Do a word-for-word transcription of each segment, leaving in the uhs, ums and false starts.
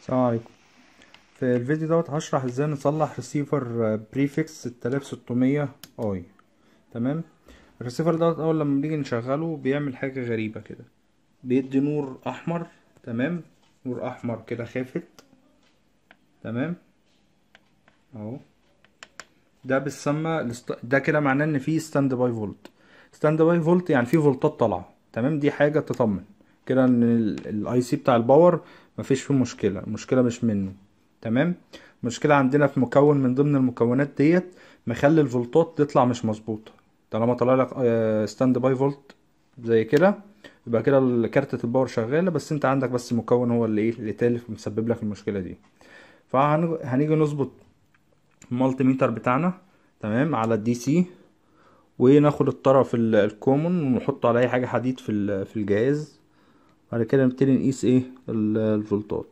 السلام عليكم. في الفيديو دوت هشرح ازاي نصلح ريسيفر بريفكس ستة آلاف وستمية اي. تمام. الريسيفر دوت اول لما بنيجي نشغله بيعمل حاجه غريبه كده، بيدي نور احمر. تمام. نور احمر كده خافت. تمام. اهو ده بيسمى الست- ده كده معناه ان في ستاند باي فولت. ستاند باي فولت يعني في فولتات طالعه. تمام. دي حاجه تطمن كده ان الاي سي بتاع الباور مفيش فيه مشكله، المشكله مش منه. تمام. المشكله عندنا في مكون من ضمن المكونات ديت مخلي الفولتات تطلع مش مظبوطه. طالما طلع لك ستاند باي فولت زي كده، يبقى كده كارتة الباور شغاله، بس انت عندك بس مكون هو اللي ايه اللي تالف مسبب لك المشكله دي. فهنيجي نظبط المالتي ميتر بتاعنا. تمام. على الدي سي، وناخد الطرف ال- الكومن ونحطه على اي حاجه حديد في ال- في الجهاز. بعد كده نبتدي نقيس ايه ال- الفولتات.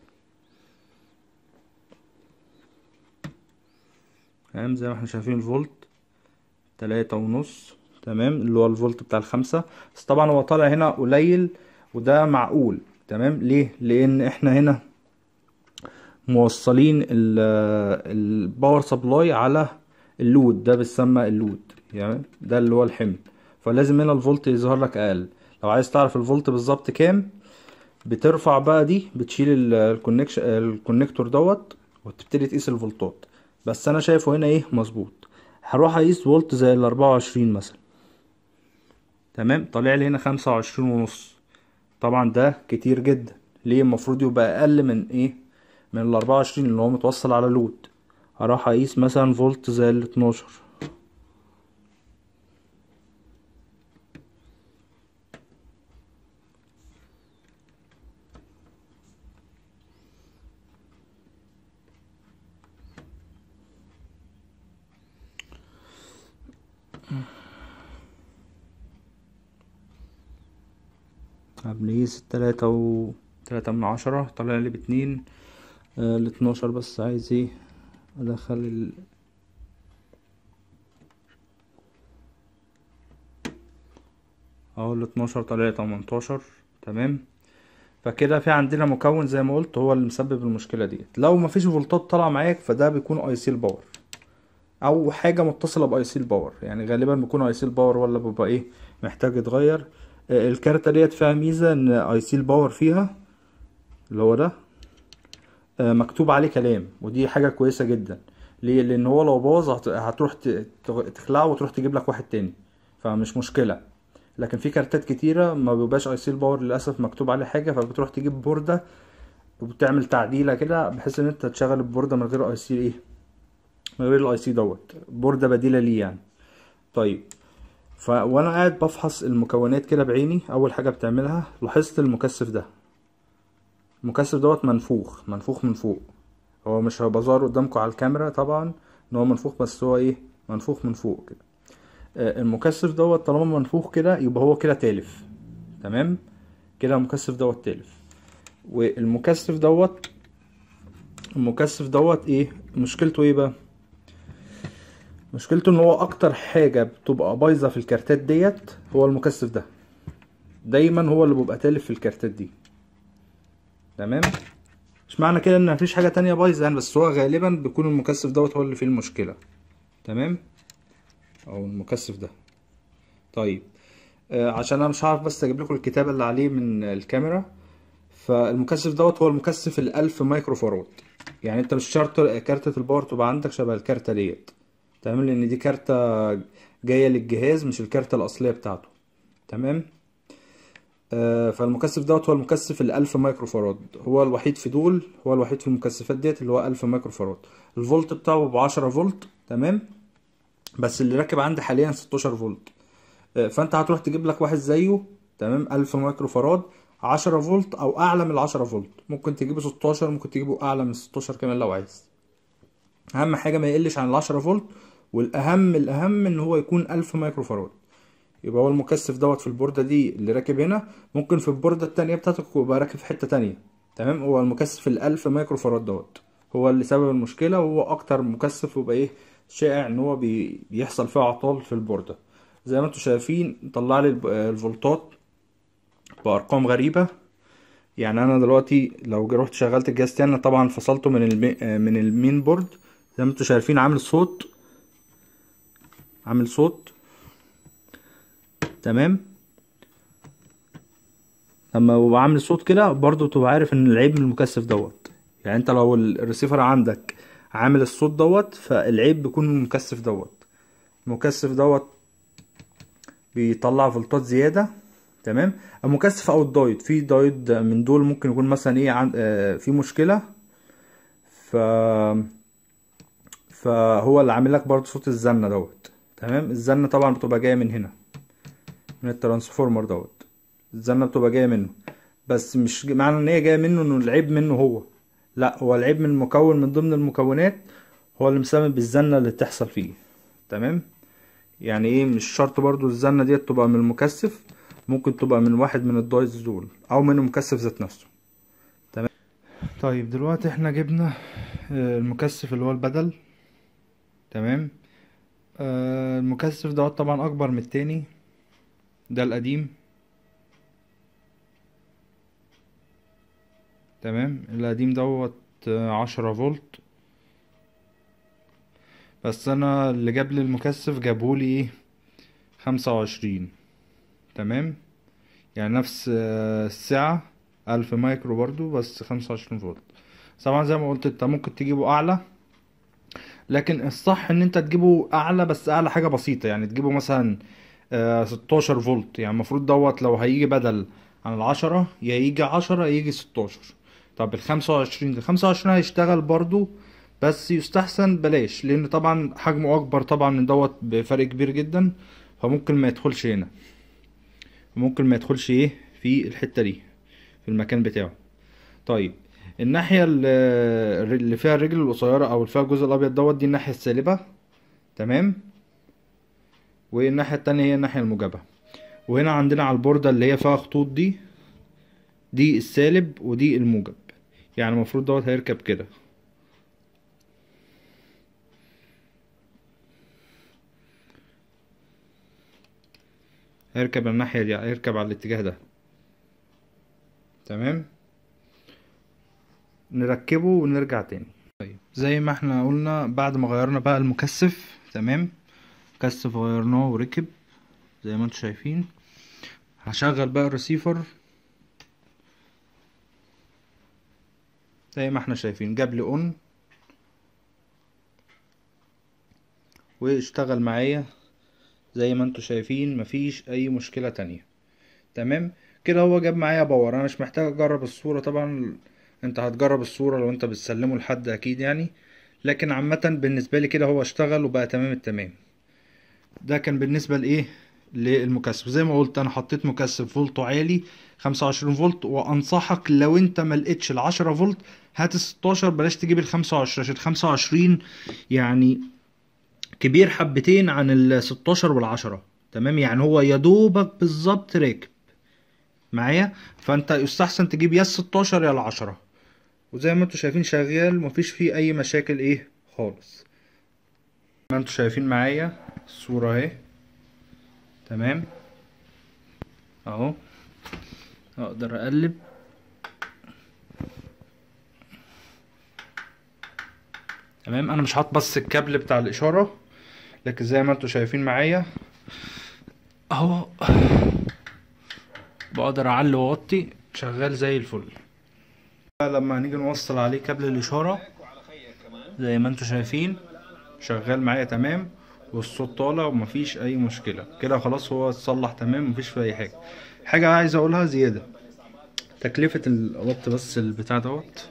تمام. زي ما احنا شايفين الفولت تلاتة ونص. تمام. اللي هو الفولت بتاع الخمسة، بس طبعا هو طالع هنا قليل وده معقول. تمام. ليه؟ لان احنا هنا موصلين ال- الباور سبلاي على اللود، ده بيسمى اللود، يعني ده اللي هو الحمل. فلازم هنا الفولت يظهر لك اقل. لو عايز تعرف الفولت بالظبط كام، بترفع بقى دي، بتشيل ال- الكونكش الكونكتور دوت وتبتدي تقيس الفولتات. بس انا شايفه هنا ايه مظبوط. هروح اقيس فولت زي ال اربعة وعشرين مثلا. تمام. طالع لي هنا خمسة وعشرين ونص. طبعا ده كتير جدا. ليه؟ المفروض يبقى اقل من ايه؟ من ال اربعة وعشرين اللي هو متوصل على لود. هروح اقيس مثلا فولت زي ال اتناشر. هنقيس التلاتة و تلاتة من عشرة، طالع لي باتنين. آه ال اتناشر بس عايز ايه ادخل ال... اهو ال اتناشر طالع لي تمنتاشر. تمام. فكده في عندنا مكون زي ما قلت هو اللي مسبب المشكله ديت. لو مفيش فولتات طالعه معاك فده بيكون اي سي الباور، او حاجه متصله باي سي الباور. يعني غالبا بيكون اي سي الباور، ولا بيبقى ايه محتاج يتغير. آه، الكارتة ديت فيها ميزه ان اي سي الباور فيها اللي هو ده آه، مكتوب عليه كلام، ودي حاجه كويسه جدا. ليه؟ لان هو لو باظ هت- هتروح ت- تغ- تخلعه وتروح تجيب لك واحد تاني، فمش مشكله. لكن في كارتات كتيره ما بيبقاش اي سي الباور للاسف مكتوب عليه حاجه، فبتروح تجيب بورده وبتعمل تعديله كده بحيث ان انت تشغل البورده من غير اي سي ايه من غير الاي سي دوت بورده بديله ليه يعني. طيب. ف وانا قاعد بفحص المكونات كده بعيني، اول حاجه بتعملها لاحظت المكثف ده. المكثف دوت منفوخ منفوخ من فوق. هو مش هيبقى ظاهر قدامكم على الكاميرا طبعا ان هو منفوخ، بس هو ايه منفوخ من فوق كده. آه، المكثف دوت طالما منفوخ كده يبقى هو كده تالف. تمام. كده المكثف دوت تالف. والمكثف دوت المكثف دوت ايه مشكلته ايه بقى؟ مشكلته ان هو اكتر حاجة بتبقى بايظة في الكارتات ديت هو المكثف ده. دايما هو اللي بيبقى تالف في الكارتات دي. تمام. مش معنى كده ان مفيش حاجة تانية بايظة يعني، بس هو غالبا بيكون المكثف دوت هو اللي فيه المشكلة. تمام. او المكثف ده. طيب. آه عشان انا مش عارف بس اجيب لكم الكتابة اللي عليه من الكاميرا. فالمكثف دوت هو المكثف الالف مايكرو فاراد. يعني انت مش شرط كارتة الباور تبقى عندك شبه الكارتة ديت. تمام. لان دي كارتة جاية للجهاز مش الكارتة الاصلية بتاعته. تمام. آه فالمكثف دوت هو المكثف الالف مايكرو فاراد، هو الوحيد في دول، هو الوحيد في المكثفات ديت اللي هو الف مايكرو فاراد. الفولت بتاعه بعشرة فولت. تمام. بس اللي راكب عندي حاليا ستاشر فولت. آه فانت هتروح تجيب لك واحد زيه. تمام. الف مايكرو فاراد عشرة فولت او اعلى من العشرة فولت، ممكن تجيبه ستاشر، ممكن تجيبه اعلى من ستاشر كمان لو عايز. اهم حاجه ما يقلش عن العشرة فولت. والاهم الاهم ان هو يكون الف مايكرو فاراد. يبقى هو المكثف دوت في البوردة دي اللي راكب هنا، ممكن في البوردة التانية بتاعتك يبقى راكب في حتة تانية. تمام. هو المكثف الألف مايكرو فاراد دوت هو اللي سبب المشكلة، وهو أكتر مكثف ويبقى إيه شائع إن هو بي... بيحصل فيه أعطال في البوردة. زي ما انتوا شايفين طلع لي الب- الفولتات بأرقام غريبة. يعني انا دلوقتي لو رحت شغلت الجهاز تاني، طبعا فصلته من المي... من المين بورد زي ما انتوا شايفين، عامل صوت عامل صوت تمام. لما هو عامل صوت كده برضو تبقى عارف ان العيب من المكثف دوت. يعني انت لو الريسيفر عندك عامل الصوت دوت، فالعيب بيكون من المكثف دوت. المكثف دوت بيطلع فولتات زياده تمام. المكثف او الدايود، في دايود من دول ممكن يكون مثلا ايه عن... آه في مشكله، ف فهو اللي عامل لك برضو صوت الزنه دوت تمام. الزنه طبعا بتبقى جايه من هنا، من الترانسفورمر دوت. الزنه بتبقى جايه منه، بس مش معنى ان هي جايه منه انه العيب منه هو، لا، هو العيب من مكون من ضمن المكونات هو اللي مسبب الزنه اللي بتحصل فيه تمام. يعني ايه، مش شرط برضو الزنه ديت تبقى من المكثف، ممكن تبقى من واحد من الدايز دول او من المكثف ذات نفسه تمام. طيب دلوقتي احنا جبنا المكثف اللي هو البدل تمام. آه، المكثف دوت طبعا اكبر من التاني، ده القديم تمام. القديم دوت عشرة فولت، بس انا اللي جاب لي المكثف جابهولي ايه خمسة وعشرين تمام. يعني نفس الساعة ألف مايكرو برضو، بس خمسة وعشرين فولت. طبعا زي ما قلت انت ممكن تجيبه اعلى، لكن الصح ان انت تجيبه اعلى، بس اعلى حاجة بسيطة. يعني تجيبه مثلا ستاشر فولت. يعني المفروض دوت لو هيجي بدل عن العشرة، يا يجي عشرة يا يجي ستاشر. طب الخمسة وعشرين، الخمسة وعشرين هيشتغل برضو، بس يستحسن بلاش، لان طبعا حجمه اكبر طبعا من دوت بفرق كبير جدا، فممكن ما يدخلش هنا، ممكن ما يدخلش ايه في الحتة دي في المكان بتاعه. طيب الناحية اللي فيها الرجل القصيرة او اللي فيها الجزء الابيض دوت، دي الناحية السالبة تمام، والناحية التانية هي الناحية الموجبة. وهنا عندنا على البوردة اللي هي فيها خطوط دي، دي السالب ودي الموجب. يعني المفروض دوت هيركب كده، هيركب الناحية دي، هيركب على الاتجاه ده تمام. نركبه ونرجع تاني. طيب زي ما احنا قلنا، بعد ما غيرنا بقى المكثف تمام، مكثف غيرناه وركب زي ما انتم شايفين. هشغل بقى الريسيفر زي ما احنا شايفين، جاب لي اون واشتغل معايا زي ما انتم شايفين، مفيش اي مشكلة تانية تمام كده. هو جاب معايا باور، انا مش محتاج اجرب الصورة طبعا، انت هتجرب الصورة لو انت بتسلمه لحد اكيد يعني، لكن عامة بالنسبة لي كده هو اشتغل وبقى تمام التمام. ده كان بالنسبة لايه للمكثف. زي ما قلت انا حطيت مكثف فولته عالي خمسة وعشرين فولت، وانصحك لو انت ما لقيتش ال عشرة فولت هات ال ستاشر، بلاش تجيب ال خمسة وعشرين، عشان ال خمسة وعشرين يعني كبير حبتين عن ال ستاشر وال عشرة تمام. يعني هو يا دوبك بالظبط راكب معايا، فانت يستحسن تجيب يا ال ستاشر يا ال عشرة. وزي ما انتوا شايفين شغال، مفيش فيه اي مشاكل ايه خالص. ما انتوا شايفين معايا الصورة اهي تمام اهو. اقدر اقلب تمام. انا مش حاطط بس الكابل بتاع الاشارة، لكن زي ما انتوا شايفين معايا اهو، بقدر اعلي واوطي، شغال زي الفل. لما هنيجي نوصل عليه كابل الاشارة زي ما انتوا شايفين شغال معايا تمام، والصوت طالع ومفيش اي مشكلة كده. خلاص هو اتصلح تمام، مفيش في اي حاجة. حاجة عايز اقولها زيادة، تكلفة الوات بس البتاع دوت،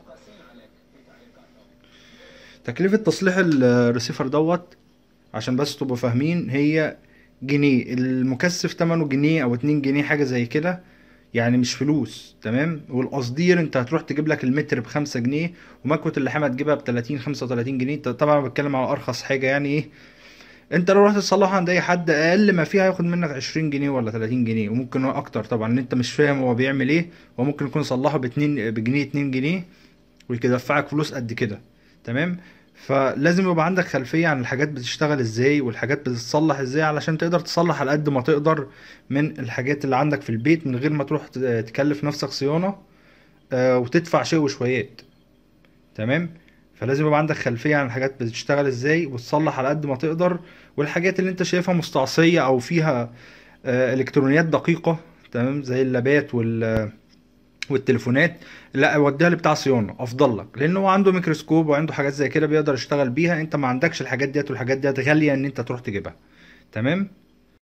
تكلفة تصليح الريسيفر دوت عشان بس تبقوا فاهمين، هي جنيه. المكثف تمنه جنيه او اتنين جنيه حاجة زي كده، يعني مش فلوس تمام. والقصدير انت هتروح تجيب لك المتر بخمسة جنيه، ومكوة اللحام هتجيبها بتلاتين خمسة وتلاتين جنيه. طبعا بتكلم على ارخص حاجة يعني ايه. انت لو رحت تصلحها عند اي حد اقل ما فيها هياخد منك عشرين جنيه ولا تلاتين جنيه، وممكن اكتر طبعا، ان انت مش فاهم هو بيعمل ايه. هو ممكن يكون صلحه باتنين بجنيه اتنين جنيه ويدفعك فلوس قد كده تمام. فلازم يبقى عندك خلفية عن الحاجات بتشتغل ازاي والحاجات بتتصلح ازاي، علشان تقدر تصلح على قد ما تقدر من الحاجات اللي عندك في البيت، من غير ما تروح تكلف نفسك صيانة آه وتدفع شيء وشويات. تمام. فلازم يبقى عندك خلفيه عن الحاجات بتشتغل ازاي، وتصلح على قد ما تقدر. والحاجات اللي انت شايفها مستعصيه او فيها آه الكترونيات دقيقه، تمام، زي اللابات وال والتليفونات، لا وديها لبتاع صيانه افضل لك، لانه هو عنده ميكروسكوب وعنده حاجات زي كده بيقدر يشتغل بيها. انت ما عندكش الحاجات ديت، والحاجات ديت غاليه ان انت تروح تجيبها. تمام.